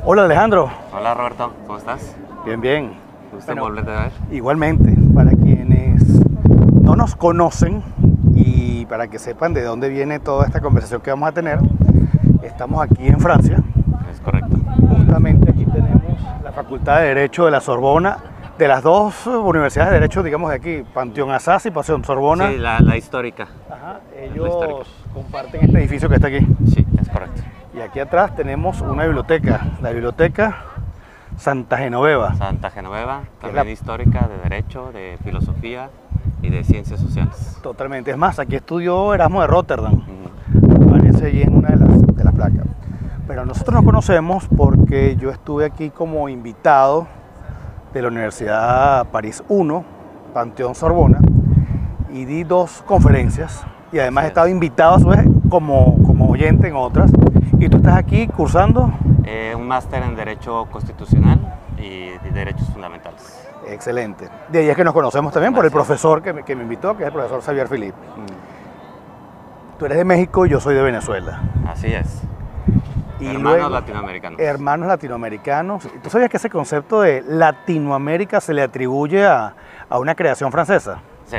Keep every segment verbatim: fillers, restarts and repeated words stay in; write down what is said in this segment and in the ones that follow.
Hola Alejandro. Hola Roberto, ¿cómo estás? Bien, bien. Gusto Bueno, volverte a ver. Igualmente, para quienes no nos conocen y para que sepan de dónde viene toda esta conversación que vamos a tener, estamos aquí en Francia. Es correcto. Justamente aquí tenemos la Facultad de Derecho de la Sorbona, de las dos universidades de Derecho, digamos de aquí, Panthéon-Assas y Panthéon-Sorbona. Sí, la, la histórica. Ajá, La ellos histórica. comparten este edificio que está aquí. Sí, es correcto. Y aquí atrás tenemos una biblioteca, la biblioteca Santa Genoveva. Santa Genoveva, Que es también la- histórica, de Derecho, de Filosofía y de Ciencias Sociales. Totalmente. Es más, aquí estudió Erasmo de Rotterdam. Ujú. Aparece ahí en una de las, de las placas. Pero nosotros nos conocemos porque yo estuve aquí como invitado de la Universidad París uno, Panthéon Sorbona, y di dos conferencias. Y además he Así es. estado invitado a su vez como, como oyente en otras. Y tú estás aquí cursando. Eh, un máster en Derecho Constitucional y de Derechos Fundamentales. Excelente. De ahí es que nos conocemos también por el Gracias. profesor que me, que me invitó, que es el profesor Xavier Philippe. Mm, Tú eres de México y yo soy de Venezuela. Así es. Y Hermanos luego- latinoamericanos. Hermanos latinoamericanos. ¿Tú sabías que ese concepto de Latinoamérica se le atribuye a, a una creación francesa? Sí,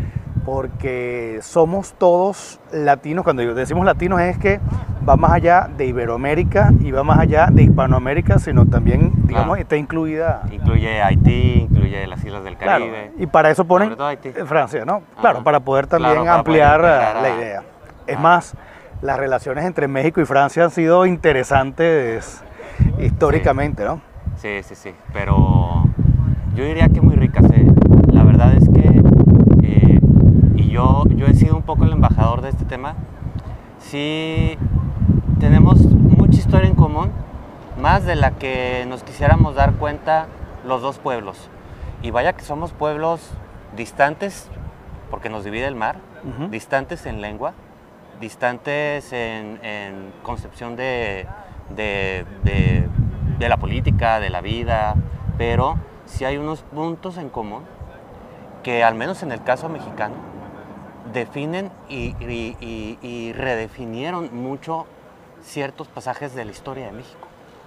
Porque somos todos latinos. Cuando decimos latinos es que va más allá de Iberoamérica y va más allá de Hispanoamérica, sino también, digamos, Claro. está incluida. incluye Haití, incluye las islas del Claro, Caribe. y para eso ponen Sobre todo Haití. Francia, ¿no? Claro, Ajá. para poder también Claro, para poder ampliar integrar eh, a- la idea. Es a- más, las relaciones entre México y Francia han sido interesantes históricamente, ¿no? Sí, sí, sí, pero yo diría que muy ricas. eh. La verdad es que, eh, y yo, yo he sido un poco el embajador de este tema, sí tenemos mucha historia en común, más de la que nos quisiéramos dar cuenta los dos pueblos. Y vaya que somos pueblos distantes, porque nos divide el mar, Ujú. distantes en lengua, distantes en, en concepción de, de, de- de la política, de la vida, pero sí hay unos puntos en común que, al menos en el caso mexicano, definen y, y- y- y redefinieron mucho ciertos pasajes de la historia de México.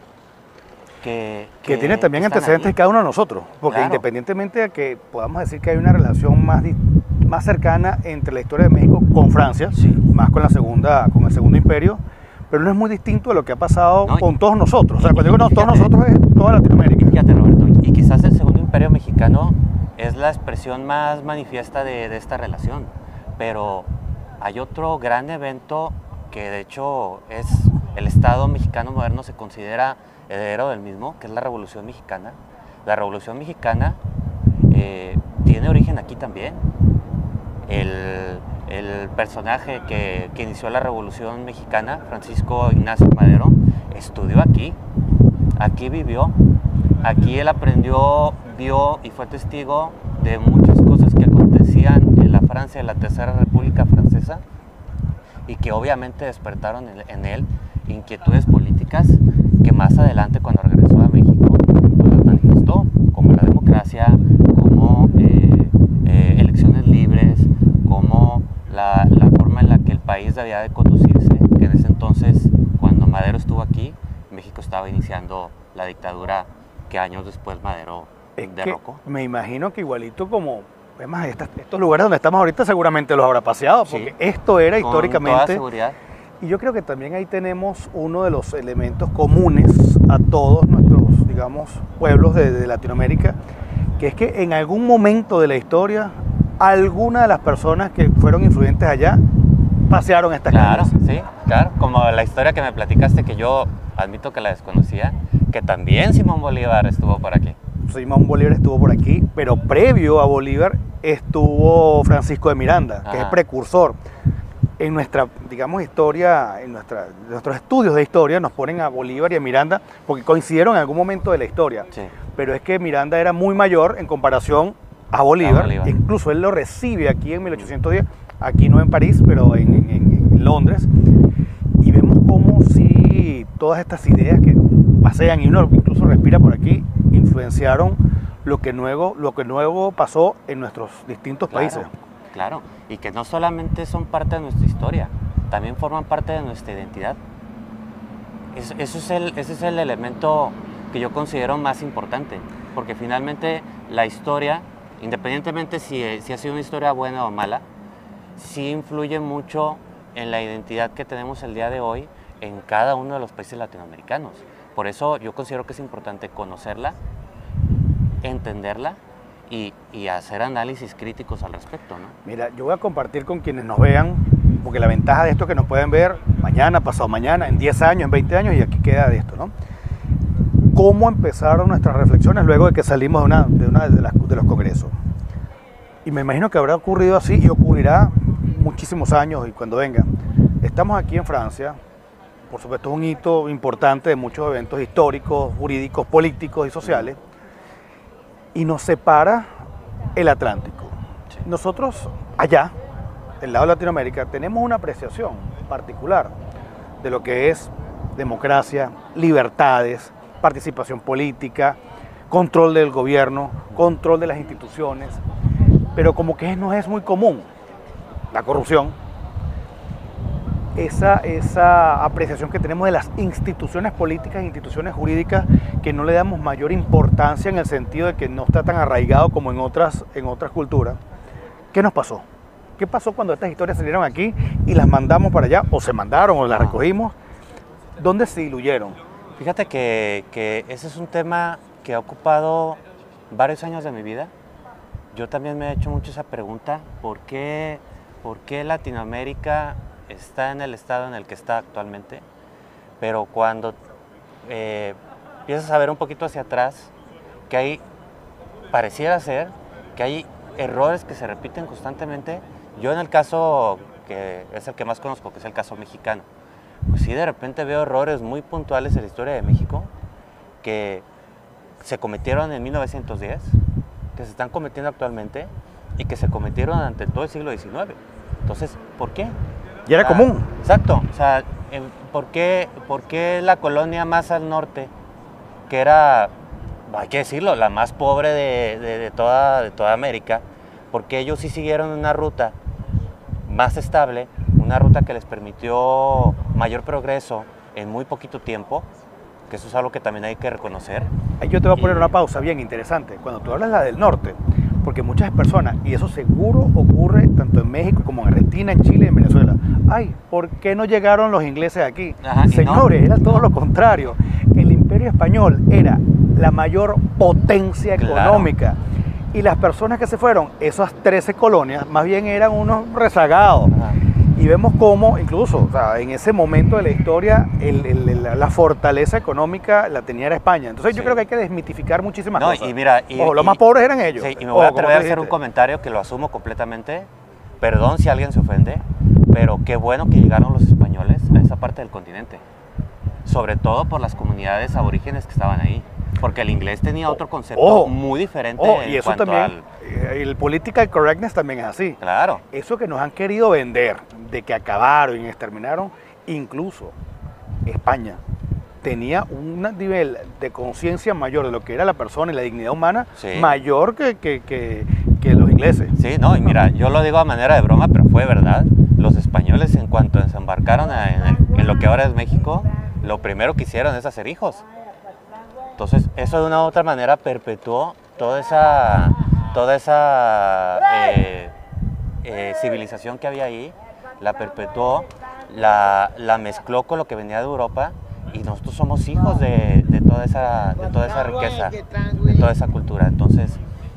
Que, Que tiene también están antecedentes ahí. cada uno de nosotros, porque Claro. independientemente de que podamos decir que hay una relación más, di- más cercana entre la historia de México con Francia, Sí. más con la segunda, con el segundo imperio, pero no es muy distinto de lo que ha pasado No, y- con todos nosotros. O sea, y- cuando digo no, y todos fíjate- nosotros es toda Latinoamérica. Fíjate, Roberto, y quizás el Segundo Imperio Mexicano es la expresión más manifiesta de, de esta relación, pero hay otro gran evento que, de hecho, es el Estado mexicano moderno, se considera heredero del mismo, que es la Revolución Mexicana. La Revolución Mexicana eh, tiene origen aquí también. El, el personaje que, que inició la Revolución Mexicana, Francisco Ignacio Madero, estudió aquí, aquí vivió, aquí él aprendió, vio y fue testigo de muchas cosas que acontecían en la Francia, en la Tercera República Francesa, y que obviamente despertaron en, en él inquietudes políticas que más adelante, cuando regresó a México, pues las manifestó, como la democracia, como eh, eh, elecciones libres, como la, la forma en la que el país debía de conducirse, que en ese entonces, cuando Madero estuvo aquí, México estaba iniciando la dictadura que años después Madero Es que derrocó. me imagino que igualito como, es más, estas- estos lugares donde estamos ahorita seguramente los habrá paseado, Sí. porque esto era Con toda históricamente. seguridad. Y yo creo que también ahí tenemos uno de los elementos comunes a todos nuestros, digamos, pueblos de, de Latinoamérica, que es que en algún momento de la historia, alguna de las personas que fueron influyentes allá pasearon estas Claro, calles. sí, claro. Como la historia que me platicaste, que yo admito que la desconocía, que también Simón Bolívar estuvo por aquí. Simón Bolívar estuvo por aquí, pero previo a Bolívar estuvo Francisco de Miranda, que es el Ajá. precursor. En nuestra, digamos, historia, en nuestra, nuestros estudios de historia nos ponen a Bolívar y a Miranda porque coincidieron en algún momento de la historia. Sí. Pero es que Miranda era muy mayor en comparación a Bolívar. A Bolívar. Incluso él lo recibe aquí en mil ochocientos diez, aquí no en París, pero en, en- en Londres. Y vemos cómo si todas estas ideas que pasean y uno incluso respira por aquí, influenciaron lo que nuevo, lo que nuevo pasó en nuestros distintos Claro, países. claro, y que no solamente son parte de nuestra historia, también forman parte de nuestra identidad. eso, eso es el, ese es el elemento que yo considero más importante, porque finalmente la historia, independientemente si, si ha sido una historia buena o mala, sí influye mucho en la identidad que tenemos el día de hoy en cada uno de los países latinoamericanos. Por eso yo considero que es importante conocerla, entenderla y, y hacer análisis críticos al respecto, ¿no? Mira, yo voy a compartir con quienes nos vean, porque la ventaja de esto es que nos pueden ver mañana, pasado mañana, en diez años, en veinte años, y aquí queda de esto, ¿no? Cómo empezaron nuestras reflexiones luego de que salimos de una de, una de, las, de los congresos. Y me imagino que habrá ocurrido así y ocurrirá muchísimos años y cuando venga. Estamos aquí en Francia, por supuesto es un hito importante de muchos eventos históricos, jurídicos, políticos y sociales, y nos separa el Atlántico. Nosotros allá, del lado de Latinoamérica, tenemos una apreciación particular de lo que es democracia, libertades, participación política, control del gobierno, control de las instituciones, pero como que no es muy común la corrupción, esa, esa apreciación que tenemos de las instituciones políticas e instituciones jurídicas, que no le damos mayor importancia en el sentido de que no está tan arraigado como en otras, en otras culturas. ¿Qué nos pasó? ¿Qué pasó cuando estas historias salieron aquí y las mandamos para allá, o se mandaron, o las recogimos? ¿Dónde se diluyeron? Fíjate que, que ese es un tema que ha ocupado varios años de mi vida. Yo también me he hecho mucho esa pregunta, ¿por qué, por qué Latinoamérica está en el estado en el que está actualmente? Pero cuando eh, empiezas a ver un poquito hacia atrás, que hay, pareciera ser, que hay errores que se repiten constantemente. Yo en el caso que es el que más conozco, que es el caso mexicano, pues sí de repente veo errores muy puntuales en la historia de México que se cometieron en mil novecientos diez, que se están cometiendo actualmente y que se cometieron durante todo el siglo diecinueve. Entonces, ¿por qué? Y era o sea, común. Exacto. O sea, ¿por qué, ¿por qué la colonia más al norte, que era, hay que decirlo, la más pobre de, de, de, toda, de toda América, por qué ellos sí siguieron una ruta más estable, una ruta que les permitió mayor progreso en muy poquito tiempo? Que eso es algo que también hay que reconocer. Ahí yo te voy a poner y... una pausa bien interesante. Cuando tú hablas de la del norte, porque muchas personas, y eso seguro ocurre tanto en México como en Argentina, en Chile y en Venezuela, ay, ¿por qué no llegaron los ingleses aquí? Ajá, señores, no, era todo lo contrario. El Imperio Español era la mayor potencia económica. Claro. Y las personas que se fueron, esas trece colonias, más bien eran unos rezagados. Ajá. Y vemos cómo, incluso, o sea, en ese momento de la historia, el, el, la fortaleza económica la tenía era España. Entonces, sí. yo creo que hay que desmitificar muchísimas no, cosas. Y mira, y, Ojo, los y, más pobres eran ellos. Sí, y me voy Ojo, a atrever a hacer un comentario que lo asumo completamente. Perdón si alguien se ofende, pero qué bueno que llegaron los españoles a esa parte del continente. Sobre todo por las comunidades aborígenes que estaban ahí. Porque el inglés tenía otro concepto oh, muy diferente. Oh, y eso también, al... el political correctness también es así. Claro. Eso que nos han querido vender, de que acabaron y exterminaron, incluso España tenía un nivel de conciencia mayor de lo que era la persona y la dignidad humana, sí. mayor que, que, que, que los ingleses. Sí, no, y mira, yo lo digo a manera de broma, pero fue verdad. Los españoles, en cuanto desembarcaron en, el, en lo que ahora es México, lo primero que hicieron es hacer hijos. Entonces, eso de una u otra manera perpetuó toda esa, toda esa eh, eh, civilización que había ahí, la perpetuó, la, la mezcló con lo que venía de Europa, y nosotros somos hijos de, de, toda, esa, de toda esa riqueza, de toda esa cultura. Entonces,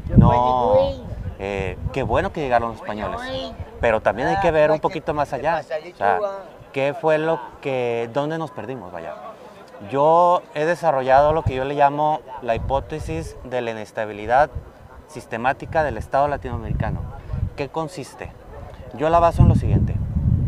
no, eh, qué bueno que llegaron los españoles, pero también hay que ver un poquito más allá. O sea, ¿qué fue lo que, dónde nos perdimos? Vaya. Yo he desarrollado lo que yo le llamo la hipótesis de la inestabilidad sistemática del Estado latinoamericano. ¿Qué consiste? Yo la baso en lo siguiente.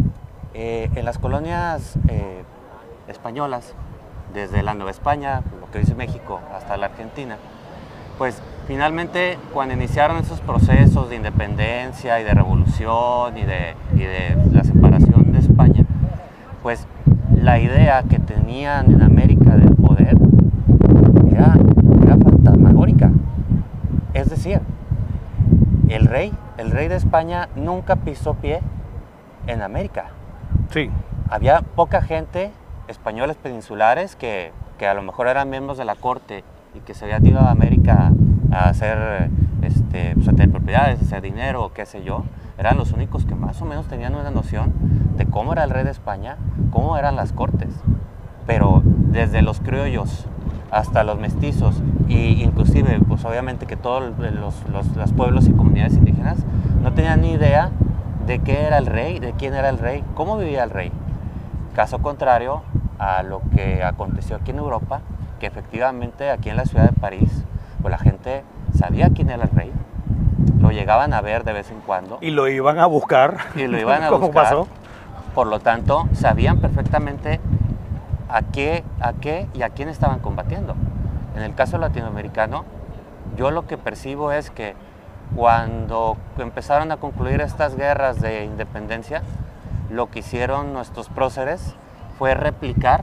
Eh, en las colonias eh, españolas, desde la Nueva España, lo que dice México, hasta la Argentina, pues finalmente cuando iniciaron esos procesos de independencia y de revolución y de, y de la separación de España, pues la idea que tenían en América del poder era, era fantasmagórica. Es decir, el rey, el rey de España nunca pisó pie en América. Sí. Había poca gente españoles peninsulares que, que a lo mejor eran miembros de la corte y que se habían ido a América a hacer, este, pues a tener propiedades, a hacer dinero, o qué sé yo, eran los únicos que más o menos tenían una noción de cómo era el rey de España, cómo eran las cortes. Pero desde los criollos hasta los mestizos, e inclusive, pues obviamente que todos los, los, los pueblos y comunidades indígenas no tenían ni idea de qué era el rey, de quién era el rey, cómo vivía el rey. Caso contrario a lo que aconteció aquí en Europa, que efectivamente aquí en la ciudad de París, pues la gente sabía quién era el rey, lo llegaban a ver de vez en cuando. Y lo iban a buscar. Y lo iban a ¿Cómo buscar. pasó? Por lo tanto, sabían perfectamente a qué, a qué y a quién estaban combatiendo. En el caso latinoamericano, yo lo que percibo es que cuando empezaron a concluir estas guerras de independencia, lo que hicieron nuestros próceres fue replicar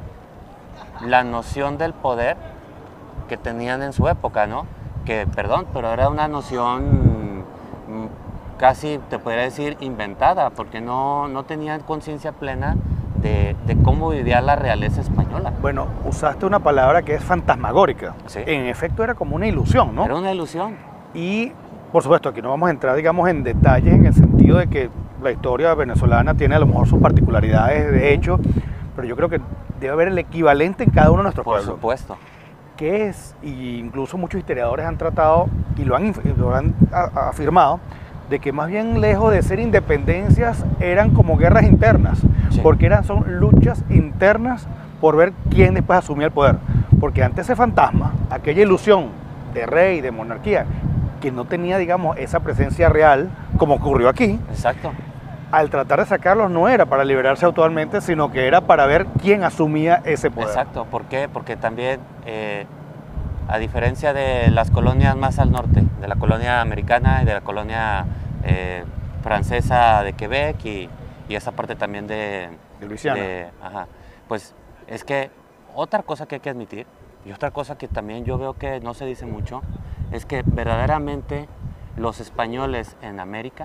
la noción del poder que tenían en su época, ¿no? Que, perdón, pero era una noción casi, te podría decir, inventada, porque no, no tenían conciencia plena de, de cómo vivía la realeza española. Bueno, usaste una palabra que es fantasmagórica. Sí. En efecto, era como una ilusión, ¿no? Era una ilusión. Y, por supuesto, aquí no vamos a entrar, digamos, en detalles en el sentido de que la historia venezolana tiene a lo mejor sus particularidades de hecho, pero yo creo que debe haber el equivalente en cada uno de nuestros Por pueblos. supuesto. Que es, y incluso muchos historiadores han tratado y lo han, lo han a, afirmado, de que más bien lejos de ser independencias eran como guerras internas, Sí. porque eran, son luchas internas por ver quién después asumía el poder. Porque ante ese fantasma, aquella ilusión de rey, de monarquía, que no tenía, digamos, esa presencia real, como ocurrió aquí, Exacto. al tratar de sacarlos no era para liberarse actualmente, sino que era para ver quién asumía ese poder. Exacto. ¿Por qué? Porque también, eh, a diferencia de las colonias más al norte, de la colonia americana y de la colonia eh, francesa de Quebec y, y esa parte también de... De Luisiana. de- ajá, pues es que otra cosa que hay que admitir, y otra cosa que también yo veo que no se dice mucho, es que verdaderamente los españoles en América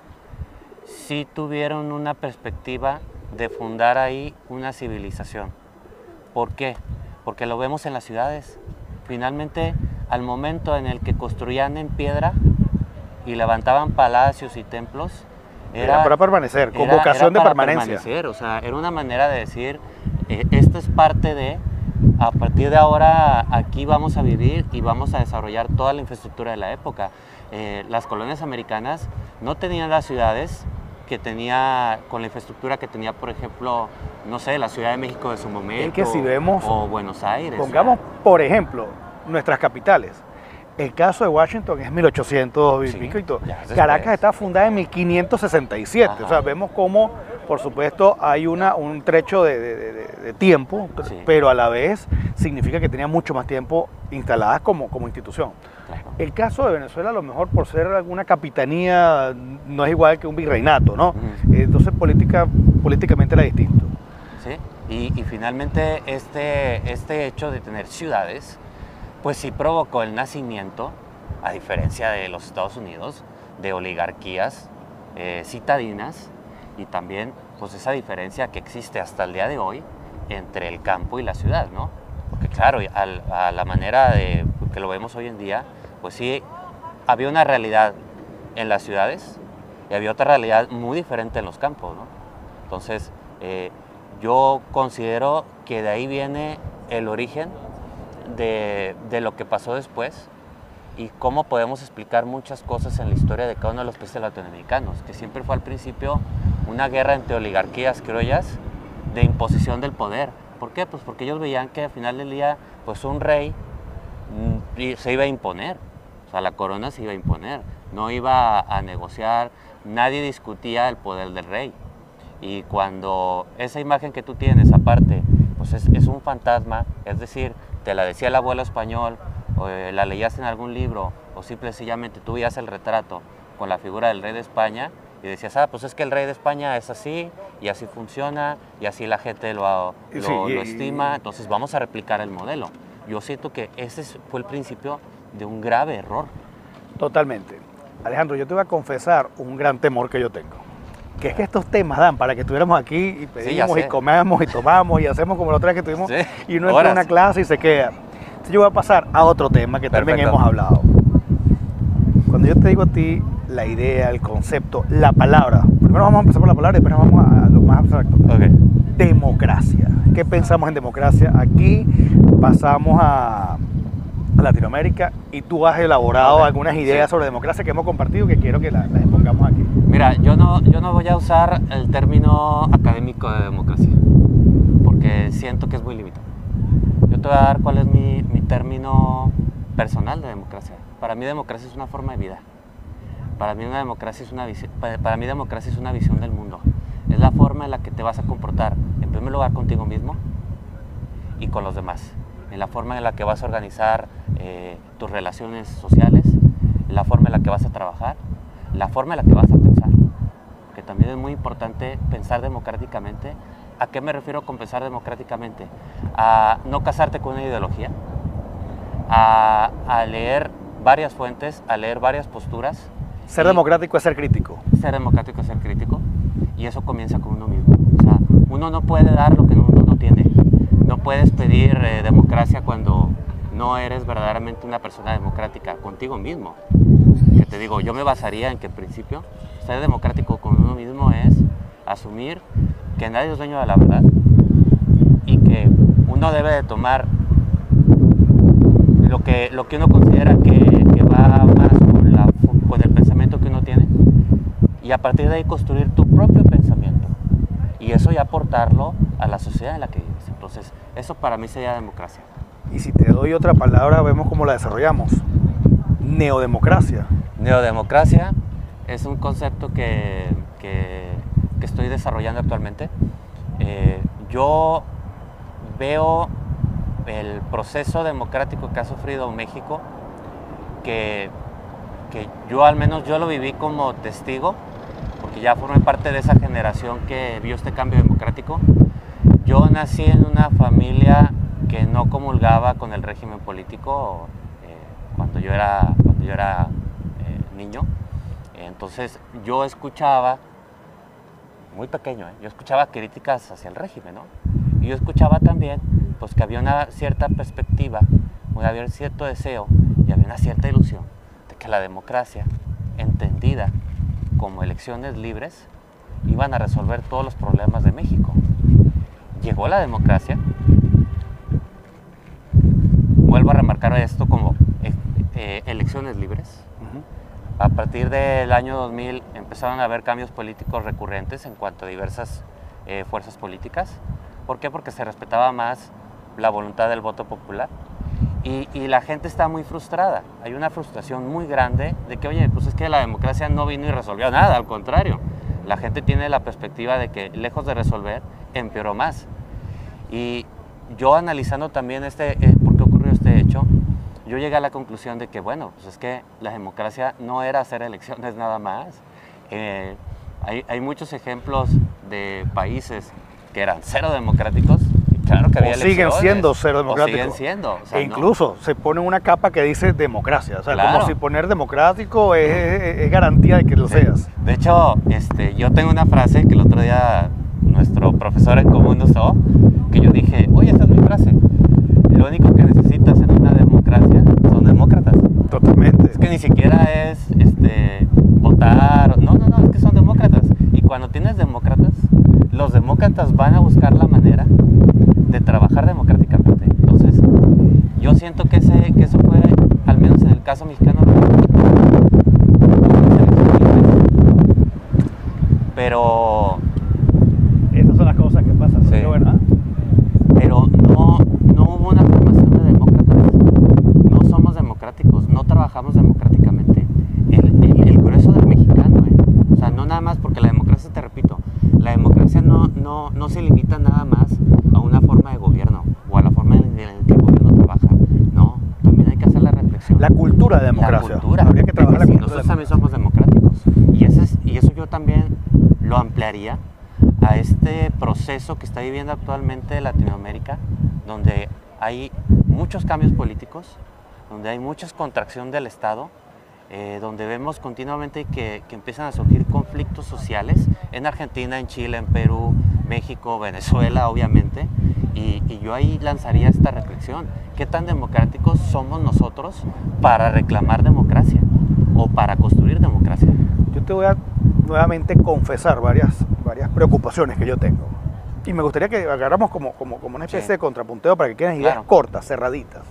sí tuvieron una perspectiva de fundar ahí una civilización. ¿Por qué? Porque lo vemos en las ciudades. Finalmente, al momento en el que construían en piedra y levantaban palacios y templos, Era, era para permanecer, con era- vocación era de para permanencia. permanecer, o sea, era una manera de decir, eh, esto es parte de, a partir de ahora aquí vamos a vivir y vamos a desarrollar toda la infraestructura de la época. Eh, las colonias americanas no tenían las ciudades que tenía, con la infraestructura que tenía, por ejemplo, no sé, la Ciudad de México de su momento, Es que si vemos- o Buenos Aires. Pongamos, por ejemplo, nuestras capitales. El caso de Washington es mil ochocientos y Sí, pico y todo. ya es después. Caracas está fundada en mil quinientos sesenta y siete. Ajá. O sea, vemos cómo, por supuesto, hay una, un trecho de, de- de- de tiempo, Sí. pero a la vez significa que tenía mucho más tiempo instaladas como, como institución. Claro. El caso de Venezuela, a lo mejor por ser alguna capitanía, no es igual que un virreinato, ¿no? Ujú. Entonces, política, políticamente era distinto. ¿Sí? Y, y finalmente este, este hecho de tener ciudades, pues sí provocó el nacimiento, a diferencia de los Estados Unidos, de oligarquías eh, citadinas y también pues esa diferencia que existe hasta el día de hoy entre el campo y la ciudad, ¿no? Porque claro, al- a la manera de, que lo vemos hoy en día, pues sí había una realidad en las ciudades y había otra realidad muy diferente en los campos, ¿no? Entonces, eh, yo considero que de ahí viene el origen de, de lo que pasó después y cómo podemos explicar muchas cosas en la historia de cada uno de los países latinoamericanos, que siempre fue al principio una guerra entre oligarquías criollas de imposición del poder. ¿Por qué? Pues porque ellos veían que al final del día, pues un rey mm, y se iba a imponer, o sea, la corona se iba a imponer, no iba a, a negociar, nadie discutía el poder del rey. Y cuando esa imagen que tú tienes aparte, pues es, es un fantasma, es decir, te la decía el abuelo español, o eh, la leías en algún libro, o simple y sencillamente tú veías el retrato con la figura del rey de España y decías, ah, pues es que el rey de España es así, y así funciona, y así la gente lo, lo, Sí, y- lo estima, entonces vamos a replicar el modelo. Yo siento que ese fue el principio de un grave error. Totalmente. Alejandro, yo te voy a confesar un gran temor que yo tengo. Que es que estos temas dan para que estuviéramos aquí y pedimos sí, y comemos y tomamos y hacemos como la otra vez que tuvimos sí. y uno entra a una clase y se queda. Entonces yo voy a pasar a otro tema que Perfecto. También hemos hablado. Cuando yo te digo a ti la idea, el concepto, la palabra, primero vamos a empezar por la palabra y después nos vamos a lo más abstracto. Okay. Democracia. ¿Qué pensamos en democracia? Aquí pasamos a Latinoamérica y tú has elaborado okay. algunas ideas sí. sobre democracia que hemos compartido que quiero que las la expongamos aquí. Mira, yo no, yo no voy a usar el término académico de democracia porque siento que es muy limitado. Yo te voy a dar cuál es mi, mi término personal de democracia. Para mí democracia es una forma de vida. Para mí una democracia es una visión, para mí democracia es una visión del mundo. Es la forma en la que te vas a comportar, en primer lugar contigo mismo y con los demás. En la forma en la que vas a organizar eh, tus relaciones sociales, la forma en la que vas a trabajar, la forma en la que vas a pensar. Que también es muy importante pensar democráticamente. ¿A qué me refiero con pensar democráticamente? A no casarte con una ideología, a, a leer varias fuentes, a leer varias posturas. Ser democrático es ser crítico. Ser democrático es ser crítico. Y eso comienza con uno mismo. O sea, uno no puede dar lo que uno no tiene. No puedes pedir eh, democracia cuando no eres verdaderamente una persona democrática contigo mismo. Que te digo, yo me basaría en que en principio ser democrático con uno mismo es asumir que nadie es dueño de la verdad y que uno debe de tomar lo que, lo que uno considera que, que va más con, la, con el pensamiento que uno tiene y a partir de ahí construir tu propio pensamiento y eso ya aportarlo a la sociedad en la que vives. Entonces, eso para mí sería democracia. Y si te doy otra palabra, vemos cómo la desarrollamos. Neodemocracia. Neodemocracia es un concepto que, que, que estoy desarrollando actualmente. Eh, yo veo el proceso democrático que ha sufrido México, que, que yo al menos yo lo viví como testigo, porque ya formé parte de esa generación que vio este cambio democrático. Yo nací en una familia que no comulgaba con el régimen político eh, cuando yo era, cuando yo era eh, niño. Entonces yo escuchaba, muy pequeño, ¿eh? yo escuchaba críticas hacia el régimen, ¿no? Y yo escuchaba también pues, que había una cierta perspectiva, había cierto deseo y había una cierta ilusión de que la democracia, entendida como elecciones libres, iban a resolver todos los problemas de México. Llegó la democracia, vuelvo a remarcar esto como eh, eh, elecciones libres. Uh-huh. A partir del año dos mil empezaron a haber cambios políticos recurrentes en cuanto a diversas eh, fuerzas políticas. ¿Por qué? Porque se respetaba más la voluntad del voto popular y, y la gente está muy frustrada. Hay una frustración muy grande de que, oye, pues es que la democracia no vino y resolvió nada, al contrario. La gente tiene la perspectiva de que, lejos de resolver, empeoró más. Y yo analizando también este, eh, por qué ocurrió este hecho, yo llegué a la conclusión de que, bueno, pues es que la democracia no era hacer elecciones nada más. Eh, hay, hay muchos ejemplos de países que eran cero democráticos. Claro que había o siguen siendo cero democráticos. O siguen siendo. O sea, e incluso no. se pone una capa que dice democracia. O sea, claro. como si poner democrático es, es, es garantía de que lo sí. seas. De hecho, este, yo tengo una frase que el otro día nuestro profesor en común usó, que yo dije, oye, esa es mi frase. Lo único que necesitas en una democracia son demócratas. Totalmente. Es que ni siquiera es este, votar. No, no, no, es que son demócratas. Y cuando tienes demócratas, los demócratas van a buscar la manera de trabajar democráticamente. Entonces, yo siento que, ese, que eso fue, al menos en el caso mexicano, pero... Estas son las cosas que pasan, sí. ¿verdad? Pero no, no hubo una formación de demócratas. No somos democráticos, no trabajamos democráticamente. El, el, el grueso del mexicano, ¿eh? O sea, no nada más porque la democracia, te repito, la democracia no, no, no se limita nada más a una forma de gobierno o a la forma en la que el gobierno trabaja. No, también hay que hacer la reflexión. La cultura de democracia. La cultura. Habría que trabajar la sí, cultura. Nosotros también somos democráticos. Y, ese es, y eso yo también lo ampliaría a este proceso que está viviendo actualmente Latinoamérica, donde hay muchos cambios políticos, donde hay mucha contracción del Estado eh, donde vemos continuamente que, que empiezan a surgir conflictos sociales en Argentina, en Chile, en Perú, México, Venezuela, obviamente, y, y yo ahí lanzaría esta reflexión. ¿Qué tan democráticos somos nosotros para reclamar democracia o para construir democracia? Yo te voy a nuevamente confesar varias, varias preocupaciones que yo tengo. Y me gustaría que agarramos como, como, como una especie Sí. de contrapunteo para que queden ideas Claro. cortas, cerraditas.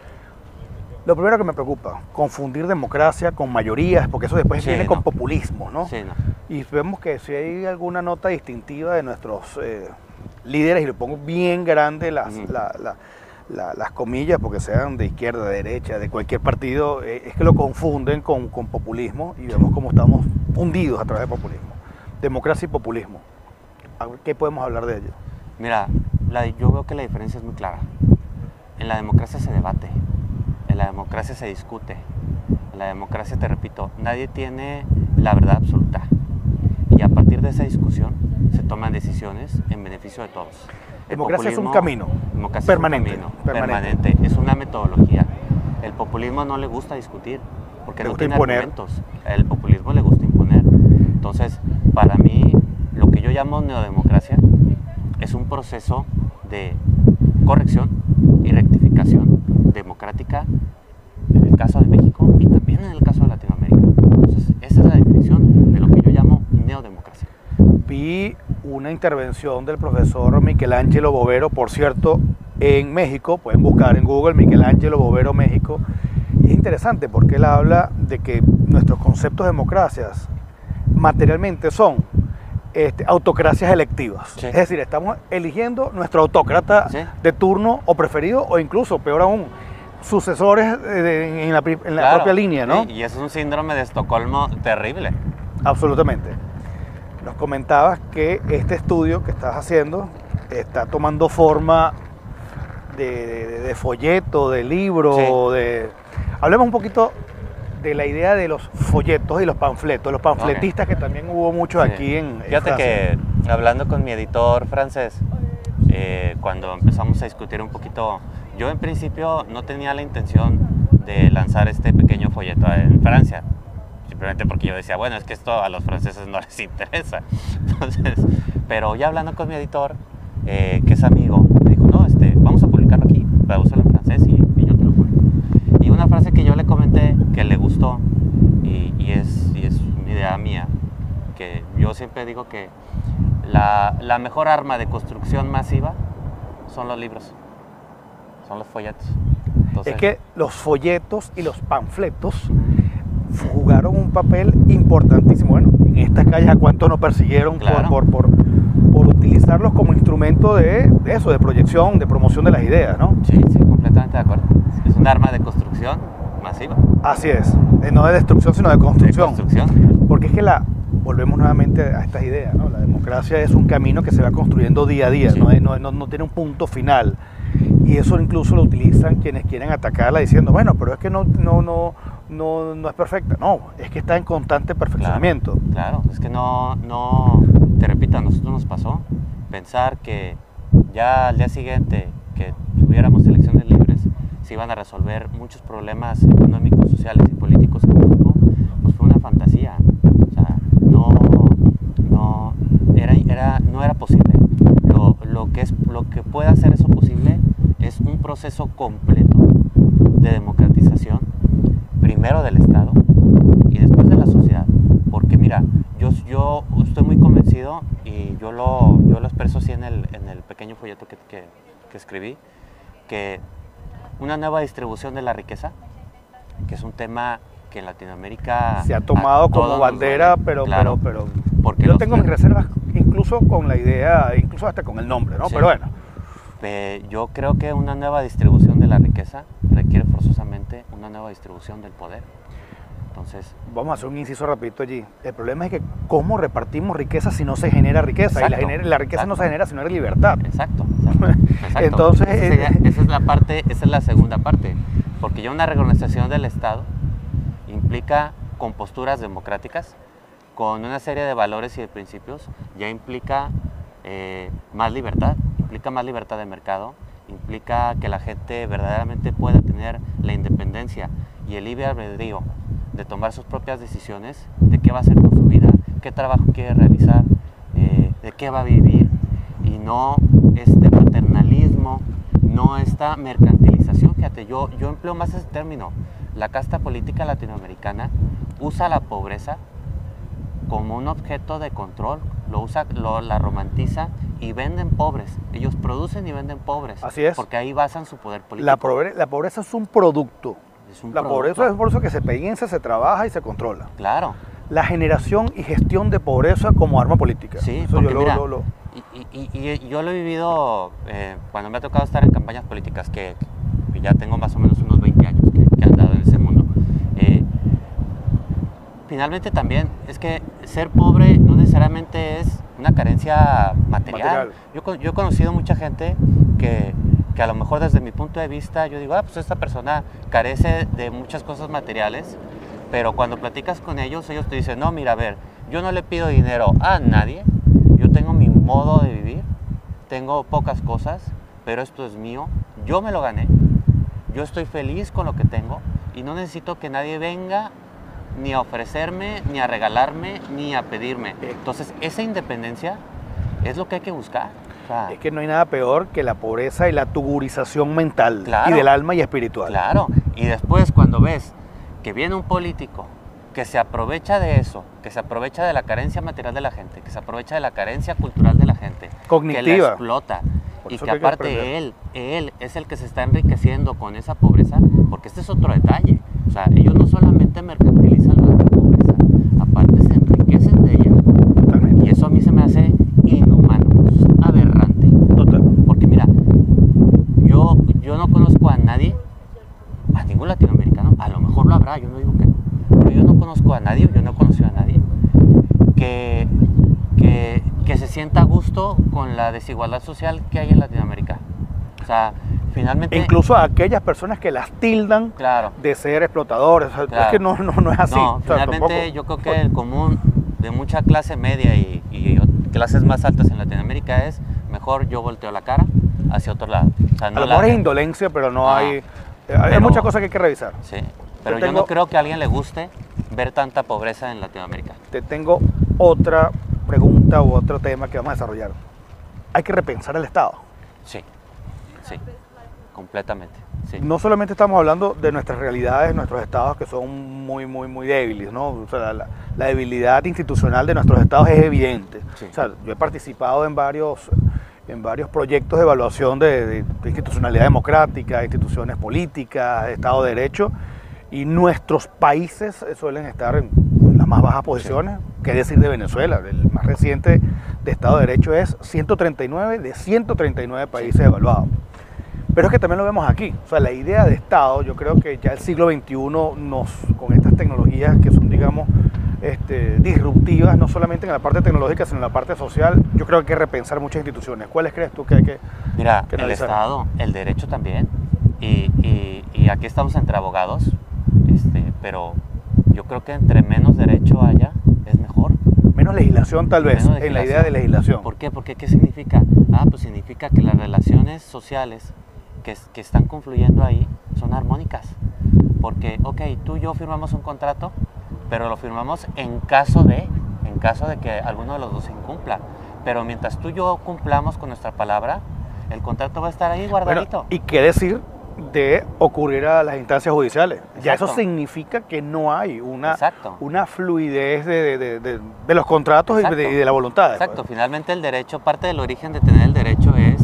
Lo primero que me preocupa, confundir democracia con mayorías, porque eso después Sí, viene no. con populismo, ¿no? Sí, no. Y vemos que si hay alguna nota distintiva de nuestros eh, líderes, y le pongo bien grande las, Ujú. la- la- la- las comillas, porque sean de izquierda, de derecha, de cualquier partido, eh, es que lo confunden con, con populismo y vemos cómo estamos hundidos a través de populismo. Democracia y populismo. A ver, ¿qué podemos hablar de ello? Mira, la- yo veo que la diferencia es muy clara. En la democracia se debate, en la democracia se discute, en la democracia, te repito, nadie tiene la verdad absoluta. Y a partir de esa discusión se toman decisiones en beneficio de todos. El Democracia es un populismo- camino democracia permanente, es un camino permanente. permanente, es una metodología. El populismo no le gusta discutir porque Le no gusta tiene imponer. argumentos. El populismo le gusta imponer. Entonces, para mí, lo que yo llamo neodemocracia es un proceso de corrección y rectificación democrática en el caso de México y también en el caso de Latinoamérica. Entonces, esa es la definición de lo que yo llamo neodemocracia. Vi una intervención del profesor Michelangelo Bovero, por cierto, en México. Pueden buscar en Google Michelangelo Bovero México. Y es interesante porque él habla de que nuestros conceptos de democracias materialmente son este, autocracias electivas. Sí. Es decir, estamos eligiendo nuestro autócrata Sí. de turno o preferido, o incluso, peor aún, sucesores de- de- en la, pri- en la Claro, propia línea, ¿no? sí, y eso es un síndrome de Estocolmo terrible. Absolutamente. Nos comentabas que este estudio que estás haciendo está tomando forma de, de- de folleto, de libro, Sí. de... Hablemos un poquito de la idea de los folletos y los panfletos, los panfletistas que también hubo muchos Sí. aquí en, en Fíjate Francia. que hablando con mi editor francés, eh, cuando empezamos a discutir un poquito, yo en principio no tenía la intención de lanzar este pequeño folleto en Francia, simplemente porque yo decía, bueno, es que esto a los franceses no les interesa. Entonces, pero ya hablando con mi editor, eh, que es amigo, me dijo, no, este, vamos a publicarlo aquí, para usarlo en francés y, y yo te lo publico. Y una frase que yo le comenté que le gustó, y, y, es, y es una idea mía, que yo siempre digo que la, la mejor arma de construcción masiva son los libros, son los folletos. Entonces, Es que los folletos y los panfletos jugaron un papel importantísimo. Bueno, en estas calles a cuánto nos persiguieron por- Claro. por, por, por utilizarlos como instrumento de, de eso, de proyección, de promoción de las ideas, ¿no? Sí, sí, completamente de acuerdo. Es un arma de construcción masiva. Así es, Eh, no de destrucción, sino de De construcción. construcción. Porque es que la, volvemos nuevamente a estas ideas, ¿no? La democracia es un camino que se va construyendo día a día, Sí. no, es- no, no, no tiene un punto final. Y eso incluso lo utilizan quienes quieren atacarla diciendo, bueno, pero es que no, no, no, no, no es perfecta. No, es que está en constante perfeccionamiento. Claro, es que no, no, te repito, a nosotros nos pasó pensar que ya al día siguiente que tuviéramos elecciones libres se iban a resolver muchos problemas económicos, sociales y políticos en México, pues fue una fantasía. O sea, no, no, era, era, no era posible. Lo, lo, que es, lo que puede hacer eso posible es un proceso completo de democratización, primero del Estado y después de la sociedad. Porque mira, yo, yo estoy muy convencido y yo lo, yo lo expreso así en el, en el pequeño folleto que, que, que escribí, que una nueva distribución de la riqueza, que es un tema que en Latinoamérica Se ha tomado a todos como nos bandera, duele. pero, Claro, pero, pero porque yo los tengo mis tre- reservas incluso con la idea, incluso hasta con el nombre, ¿no? Sí. Pero bueno, Eh, yo creo que una nueva distribución de la riqueza requiere forzosamente una nueva distribución del poder. Entonces, vamos a hacer un inciso rapidito allí. El problema es que cómo repartimos riqueza si no se genera riqueza. Y la, Exacto, gener- la riqueza exacto. no se genera si no hay libertad. exacto, exacto, exacto. Entonces, Esa sería- eh, esa es la parte, esa es la segunda parte, porque ya una reorganización del Estado implica con posturas democráticas, con una serie de valores y de principios, ya implica eh, más libertad, implica más libertad de mercado, implica que la gente verdaderamente pueda tener la independencia y el libre albedrío de tomar sus propias decisiones, de qué va a hacer con su vida, qué trabajo quiere realizar, eh, de qué va a vivir, y no este paternalismo, no esta mercantilización. Fíjate, yo, yo empleo más ese término. La casta política latinoamericana usa la pobreza como un objeto de control, lo usa, lo, la romantiza y venden pobres. Ellos producen y venden pobres. Así es. Porque ahí basan su poder político. La, pobre, la pobreza es un producto. Es un la producto. pobreza es por eso que se piensa, se trabaja y se controla. Claro. La generación y gestión de pobreza como arma política. Sí, eso porque yo mira, lo, lo, lo... Y, y, y, y yo lo he vivido eh, cuando me ha tocado estar en campañas políticas, que, que ya tengo más o menos unos veinte años que, que he andado en ese mundo. Eh, finalmente también es que ser pobre no necesariamente es una carencia material. material. Yo, yo he conocido mucha gente que, que a lo mejor desde mi punto de vista yo digo, ah, pues esta persona carece de muchas cosas materiales, pero cuando platicas con ellos, ellos te dicen, no, mira, a ver, yo no le pido dinero a nadie, yo tengo mi modo de vivir, tengo pocas cosas, pero esto es mío, yo me lo gané, yo estoy feliz con lo que tengo y no necesito que nadie venga ni a ofrecerme, ni a regalarme, ni a pedirme. Entonces, esa independencia es lo que hay que buscar. O sea, es que no hay nada peor que la pobreza y la tugurización mental, claro, y del alma y espiritual. Claro, y después cuando ves que viene un político que se aprovecha de eso, que se aprovecha de la carencia material de la gente, que se aprovecha de la carencia cultural de la gente, cognitiva, que la explota, por y eso que que aparte él, él es el que se está enriqueciendo con esa pobreza, porque este es otro detalle. O sea, ellos no solamente mercantilizan la pobreza, aparte se enriquecen de ella. Totalmente. Y eso a mí se me hace inhumano, aberrante. Total. Porque mira, yo, yo no conozco a nadie, a ningún latinoamericano, a lo mejor lo habrá, yo no digo que no, pero yo no conozco a nadie, yo no he conocido a nadie que, que, que se sienta a gusto con la desigualdad social que hay en Latinoamérica. O sea, finalmente... Incluso a aquellas personas que las tildan, claro, de ser explotadores. O sea, claro, es que no, no, no es así. No, o sea, finalmente tampoco... yo creo que el común de mucha clase media y, y clases más altas en Latinoamérica es, mejor yo volteo la cara hacia otro lado. O sea, no a lo la... mejor es indolencia, pero no, no hay... Pero, hay muchas cosas que hay que revisar. Sí, pero tengo, yo no creo que a alguien le guste ver tanta pobreza en Latinoamérica. Te tengo otra pregunta u otro tema que vamos a desarrollar. Hay que repensar el Estado. Sí, sí, completamente. Sí. No solamente estamos hablando de nuestras realidades, nuestros estados que son muy, muy, muy débiles, ¿no? O sea, la, la debilidad institucional de nuestros estados es evidente. Sí. O sea, yo he participado en varios, en varios proyectos de evaluación de, de, de institucionalidad democrática, instituciones políticas, Estado de Derecho, y nuestros países suelen estar en las más bajas posiciones. Sí. ¿Qué decir de Venezuela? El más reciente de Estado de Derecho es ciento treinta y nueve de ciento treinta y nueve países sí. evaluados. Pero es que también lo vemos aquí. O sea, la idea de Estado, yo creo que ya el siglo veintiuno, nos, con estas tecnologías que son, digamos, este, disruptivas, no solamente en la parte tecnológica, sino en la parte social, yo creo que hay que repensar muchas instituciones. ¿Cuáles crees tú que hay que Mira, que el Estado, el derecho también, y, y, y aquí estamos entre abogados, este, pero yo creo que entre menos derecho haya, es mejor. Menos legislación tal vez, legislación. en la idea de legislación. ¿Por qué? Porque ¿qué significa? Ah, pues significa que las relaciones sociales que, que están confluyendo ahí son armónicas. Porque, ok, tú y yo firmamos un contrato, pero lo firmamos en caso de, en caso de que alguno de los dos incumpla. Pero mientras tú y yo cumplamos con nuestra palabra, el contrato va a estar ahí guardadito. Bueno, ¿y qué decir de ocurrir a las instancias judiciales? Exacto. Ya eso significa que no hay una, una fluidez de, de, de, de los contratos y de, y de la voluntad. Exacto, pues. Finalmente el derecho, parte del origen de tener el derecho es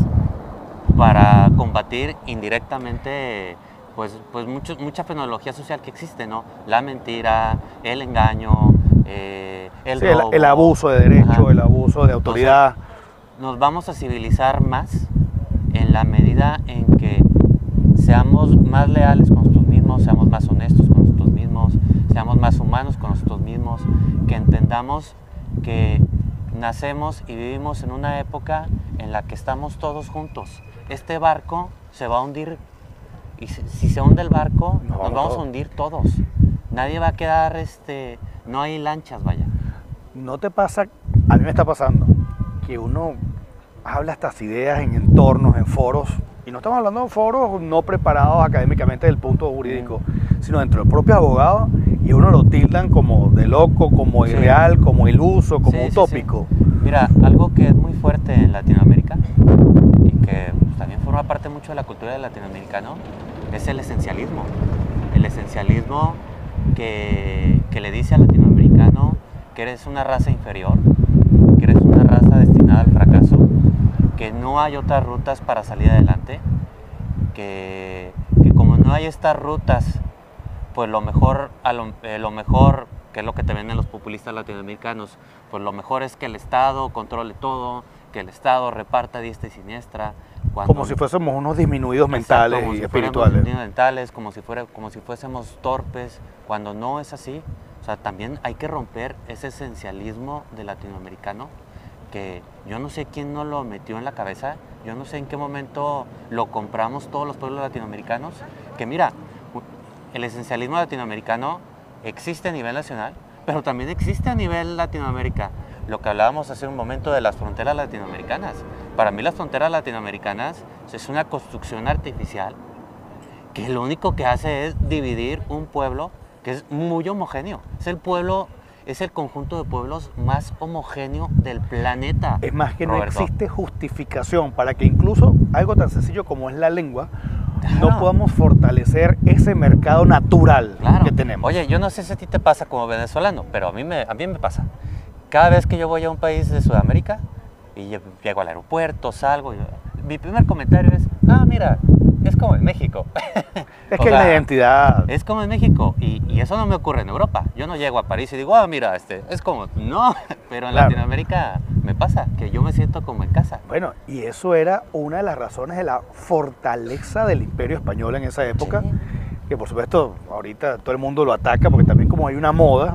para combatir indirectamente pues, pues mucho, mucha fenomenología social que existe, ¿no? La mentira, el engaño, eh, el sí, robo. El, el abuso de derecho, ajá, el abuso de autoridad. Entonces, nos vamos a civilizar más en la medida en que seamos más leales con nosotros mismos, seamos más honestos con nosotros mismos, seamos más humanos con nosotros mismos, que entendamos que nacemos y vivimos en una época en la que estamos todos juntos. Este barco se va a hundir y si, si se hunde el barco, no, nos vamos todo. a hundir todos. Nadie va a quedar, este, no hay lanchas, vaya. ¿No te pasa, a mí me está pasando, que uno habla estas ideas en entornos, en foros, y no estamos hablando de foros no preparados académicamente desde el punto jurídico, sino dentro de los propios abogados, y uno lo tildan como de loco, como Sí. irreal, como iluso, como Sí, sí, utópico. sí. Mira, algo que es muy fuerte en Latinoamérica y que pues, también forma parte mucho de la cultura del latinoamericano es el esencialismo. El esencialismo que, que le dice al latinoamericano que eres una raza inferior, que eres una raza destinada al fracaso, que no hay otras rutas para salir adelante, que, que como no hay estas rutas, pues lo mejor, a lo, eh, lo mejor, que es lo que te venden los populistas latinoamericanos, pues lo mejor es que el Estado controle todo, que el Estado reparta a diestra y siniestra. Cuando, Como si fuésemos unos disminuidos Exacto, mentales como y si espirituales. fuéramos mentales, como si, fuera, como si fuésemos torpes, cuando no es así. O sea, también hay que romper ese esencialismo del latinoamericano, que yo no sé quién nos lo metió en la cabeza, yo no sé en qué momento lo compramos todos los pueblos latinoamericanos, que mira, el esencialismo latinoamericano existe a nivel nacional, pero también existe a nivel Latinoamérica. Lo que hablábamos hace un momento de las fronteras latinoamericanas. Para mí las fronteras latinoamericanas es una construcción artificial que lo único que hace es dividir un pueblo que es muy homogéneo. Es el pueblo, es el conjunto de pueblos más homogéneo del planeta. Es más que Roberto. no existe justificación para que incluso algo tan sencillo como es la lengua, Claro. no podamos fortalecer ese mercado natural Claro. que tenemos. Oye, yo no sé si a ti te pasa como venezolano, pero a mí me, a mí me pasa. Cada vez que yo voy a un país de Sudamérica y yo llego al aeropuerto, salgo, y, mi primer comentario es, ah, mira, es como en México. es O que hay sea, una identidad. Es como en México, y, y eso no me ocurre en Europa. Yo no llego a París y digo, ah, mira, este, es como, no, pero en Claro. Latinoamérica me pasa, que yo me siento como en casa. Bueno, y eso era una de las razones de la fortaleza del Imperio Español en esa época, Sí. que por supuesto ahorita todo el mundo lo ataca porque también como hay una moda,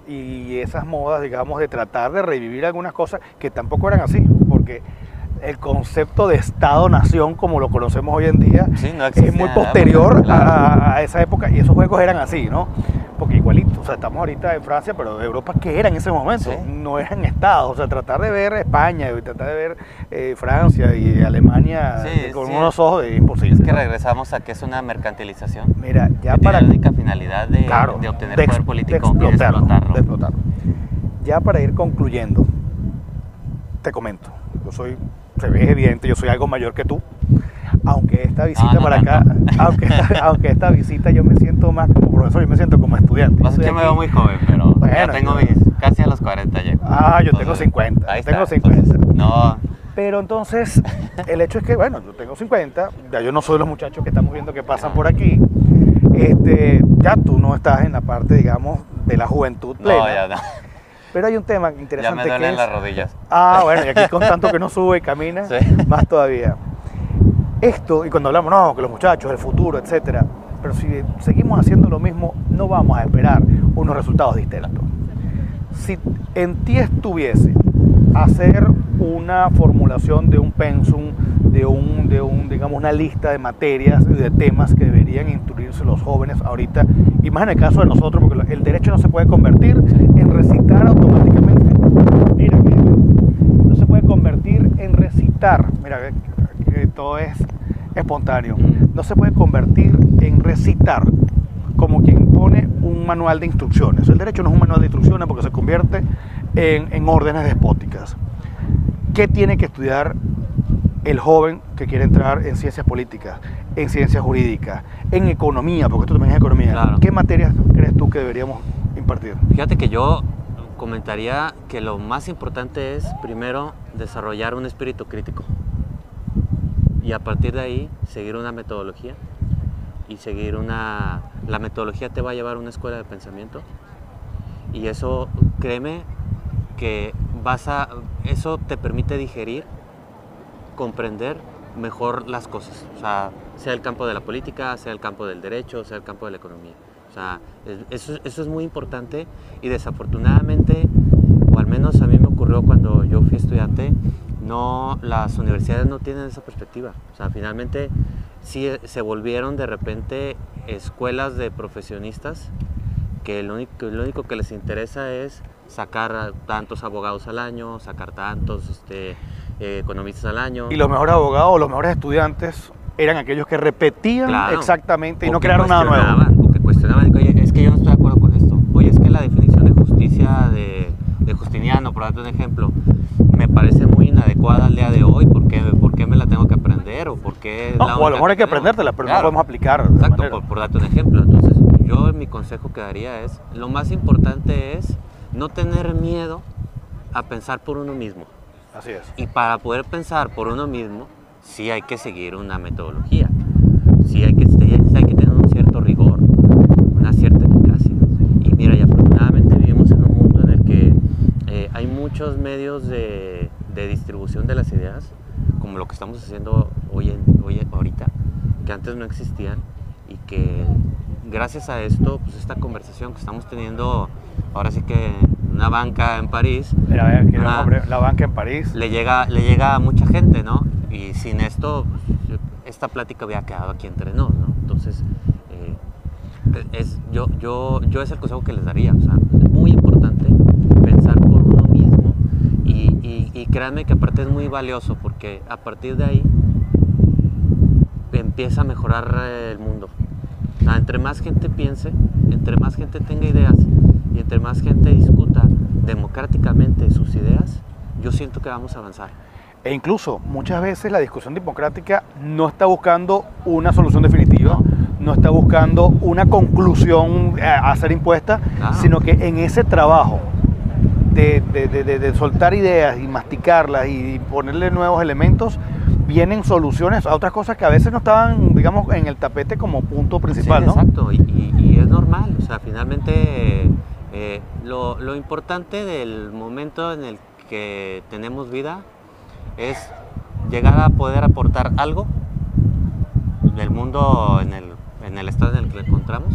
y esas modas, digamos, de tratar de revivir algunas cosas que tampoco eran así, porque el concepto de Estado-Nación como lo conocemos hoy en día Sí, no es existía muy en la posterior época, claro. a, a esa época, y esos juegos eran así, ¿no? Porque igualito, o sea, estamos ahorita en Francia, pero Europa, ¿qué era en ese momento? Sí. No eran estados, o sea, tratar de ver España, y tratar de ver eh, Francia y Alemania Sí, eh, con sí. unos ojos es imposible. Es que ¿no? regresamos a que es una mercantilización. Mira, ya que para... tiene la única finalidad de, Claro, de obtener de ex- poder de político y de explotarlo, explotarlo. de explotarlo. Ya para ir concluyendo, te comento, yo soy, se ve evidente, yo soy algo mayor que tú, aunque esta visita no para acá, tanto. aunque esta, aunque esta visita yo me siento más como profesor, yo me siento como estudiante. Pasa Yo que estoy me veo aquí- muy joven, pero Bueno, ya tengo yo- mis, casi a los cuarenta llego. Ah, yo tengo Entonces, cincuenta, ahí yo tengo está, cincuenta. entonces, no, Pero entonces, el hecho es que, bueno, yo tengo cincuenta, ya yo no soy los muchachos que estamos viendo que pasan por aquí, este, ya tú no estás en la parte, digamos, de la juventud plena. no, ya no. Pero hay un tema Ya interesante me que duelen es... las rodillas. Ah, bueno, y aquí con tanto que no sube y camina, Sí. más todavía. Esto, y cuando hablamos, no, que los muchachos, el futuro, etcétera, pero si seguimos haciendo lo mismo, no vamos a esperar unos resultados distintos. Si en ti estuviese hacer una formulación de un pensum, de un, de un, digamos, una lista de materias y de temas que deberían instruirse los jóvenes ahorita, y más en el caso de nosotros, porque el derecho no se puede convertir en recitar automáticamente. Mira, no se puede convertir en recitar. Mira, que todo es espontáneo. No se puede convertir en recitar como quien pone un manual de instrucciones. El derecho no es un manual de instrucciones porque se convierte en, en órdenes despóticas. ¿Qué tiene que estudiar el joven que quiere entrar en ciencias políticas, en ciencias jurídicas, en economía, porque esto también es economía? Claro. ¿Qué materias crees tú que deberíamos impartir? Fíjate que yo comentaría que lo más importante es, primero, desarrollar un espíritu crítico. Y a partir de ahí, seguir una metodología. Y seguir una... La metodología te va a llevar a una escuela de pensamiento. Y eso, créeme, que vas a... Eso te permite digerir, comprender mejor las cosas. O sea, sea el campo de la política, sea el campo del derecho, sea el campo de la economía. O sea, eso, eso es muy importante y desafortunadamente, o al menos a mí me ocurrió cuando yo fui estudiante, no, las universidades no tienen esa perspectiva. O sea, finalmente sí se volvieron de repente escuelas de profesionistas que lo único, lo único que les interesa es sacar tantos abogados al año, sacar tantos este, eh, economistas al año. Y los mejores abogados, los mejores estudiantes eran aquellos que repetían Claro. exactamente y O no que crearon nada nuevo. cuestionaban, O que cuestionaban, oye, es que yo no estoy de acuerdo con esto. la definición de justicia de, de Justiniano, por darte un ejemplo, me parece muy inadecuada al día de hoy. ¿Por qué, por qué me la tengo que aprender? ¿O por qué No, la o a lo mejor hay que tenemos? aprendértela, pero Claro. no podemos aplicar de Exacto, manera. por, por darte un ejemplo. Entonces, yo mi consejo que daría es, lo más importante es no tener miedo a pensar por uno mismo. Así es. Y para poder pensar por uno mismo, sí hay que seguir una metodología. Sí hay que, sí hay que tener un cierto rigor, una cierta eficacia. Y mira, y afortunadamente vivimos en un mundo en el que eh, hay muchos medios de, de distribución de las ideas, como lo que estamos haciendo hoy, en, hoy ahorita, que antes no existían, y que gracias a esto, pues esta conversación que estamos teniendo, ahora sí que en una banca en París, Mira, vea, aquí Ajá. hombre, la banca en París. le llega, le llega a mucha gente, ¿no? Y sin esto, pues, esta plática hubiera quedado aquí entre nos, ¿no? Entonces, eh, es, yo, yo, yo es el consejo que les daría, o sea, es muy importante pensar por uno mismo, y, y, y créanme que aparte es muy valioso, porque a partir de ahí empieza a mejorar el mundo. O sea, entre más gente piense, entre más gente tenga ideas y entre más gente discuta democráticamente sus ideas, yo siento que vamos a avanzar. E incluso muchas veces la discusión democrática no está buscando una solución definitiva, no, no está buscando una conclusión a, a ser impuesta, Claro. sino que en ese trabajo de, de, de, de soltar ideas y masticarlas y ponerle nuevos elementos, vienen soluciones a otras cosas que a veces no estaban, digamos, en el tapete como punto principal, Sí, ¿no? exacto, y, y, y es normal, o sea, finalmente eh, lo, lo importante del momento en el que tenemos vida es llegar a poder aportar algo del mundo en el, en el estado en el que lo encontramos.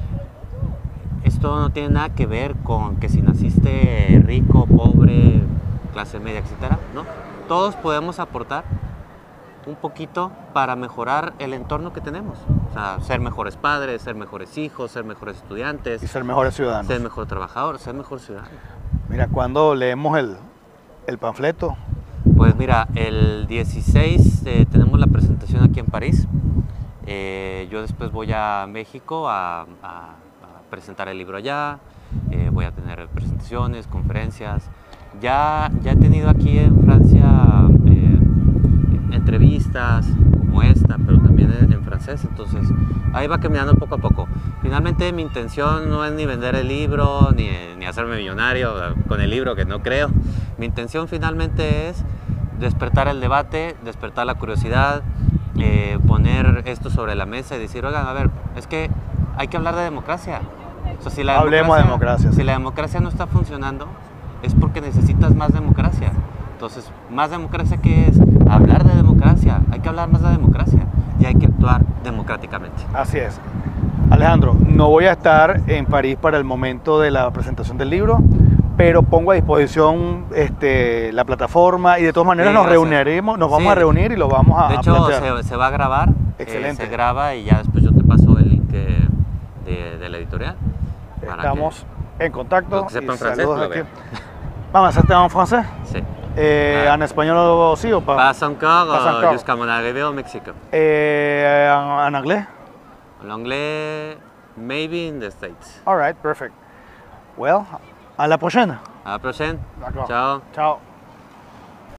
Esto no tiene nada que ver con que si naciste rico, pobre, clase media, etcétera, ¿no? Todos podemos aportar un poquito para mejorar el entorno que tenemos. O sea, ser mejores padres, ser mejores hijos, ser mejores estudiantes, Y ser mejores ciudadanos. ser mejor trabajador, ser mejor ciudadano. Mira, cuando leemos el, el panfleto, Pues mira, el dieciséis eh, tenemos la presentación aquí en París. Eh, yo después voy a México a, a, a presentar el libro allá. Eh, voy a tener presentaciones, conferencias. Ya, ya he tenido aquí en Francia eh, entrevistas como esta, pero también en, en francés. Entonces ahí va caminando poco a poco. Finalmente mi intención no es ni vender el libro, ni, ni hacerme millonario con el libro, que no creo. Mi intención finalmente es despertar el debate, despertar la curiosidad, eh, poner esto sobre la mesa y decir, oigan, a ver, es que hay que hablar de democracia. O sea, si la Hablemos de democracia, Si sí. la democracia no está funcionando, es porque necesitas más democracia. Entonces, ¿más democracia qué es? Hablar de democracia. Hay que hablar más de democracia y hay que actuar democráticamente. así es. Alejandro, no voy a estar en París para el momento de la presentación del libro, pero pongo a disposición este, la plataforma y de todas maneras Sí, nos gracias. reuniremos, nos vamos Sí. a reunir y lo vamos a, De a hecho, plantear. se, se va a grabar. Excelente. eh, se graba y ya después yo te paso el link de, de, de la editorial. para Estamos en contacto. los que sepan y francés, saludos lo aquí. vean. Vamos a hacer en francés. que- Sí. Eh, Ah. En espagnol aussi ou pas? Pas encore, Pas euh, encore. jusqu'à mon arrivée au Mexique. Eh, en, en anglais? L'anglais, maybe in the States. All right, perfect. Well, à la prochaine. À la prochaine. D'accord. Ciao. Ciao.